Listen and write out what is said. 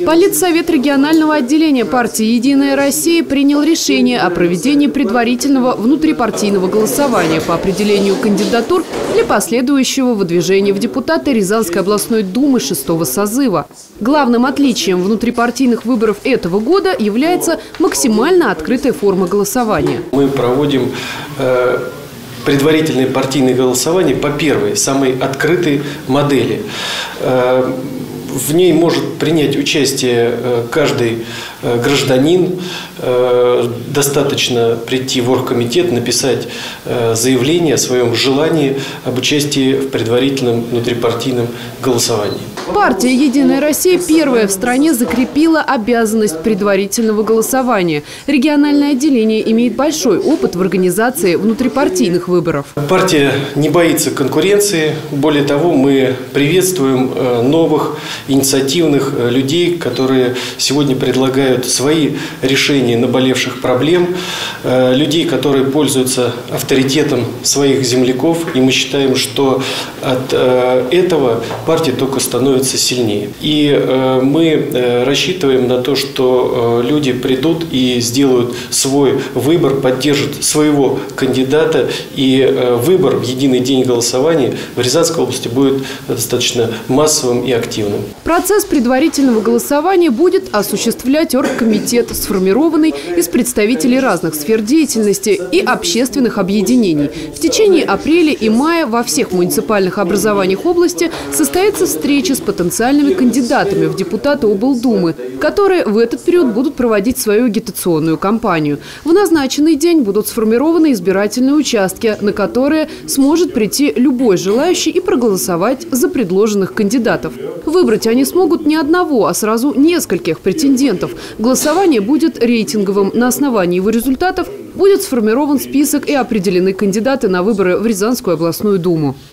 Политсовет регионального отделения партии «Единая Россия» принял решение о проведении предварительного внутрипартийного голосования по определению кандидатур для последующего выдвижения в депутаты Рязанской областной думы 6-го созыва. Главным отличием внутрипартийных выборов этого года является максимально открытая форма голосования. Мы проводим предварительное партийное голосование по первой, самой открытой модели. В ней может принять участие каждый гражданин. Достаточно прийти в оргкомитет, написать заявление о своем желании об участии в предварительном внутрипартийном голосовании. Партия «Единая Россия» первая в стране закрепила обязанность предварительного голосования. Региональное отделение имеет большой опыт в организации внутрипартийных выборов. Партия не боится конкуренции. Более того, мы приветствуем новых инициативных людей, которые сегодня предлагают свои решения наболевших проблем, людей, которые пользуются авторитетом своих земляков. И мы считаем, что от этого партия только становится сильнее. И мы рассчитываем на то, что люди придут и сделают свой выбор, поддержат своего кандидата. И выбор в единый день голосования в Рязанской области будет достаточно массовым и активным. Процесс предварительного голосования будет осуществлять оргкомитет, сформированный из представителей разных сфер деятельности и общественных объединений. В течение апреля и мая во всех муниципальных образованиях области состоится встреча с потенциальными кандидатами в депутаты облдумы, которые в этот период будут проводить свою агитационную кампанию. В назначенный день будут сформированы избирательные участки, на которые сможет прийти любой желающий и проголосовать за предложенных кандидатов. Выбрать они смогут не одного, а сразу нескольких претендентов. Голосование будет рейтинговым. На основании его результатов будет сформирован список и определены кандидаты на выборы в Рязанскую областную думу.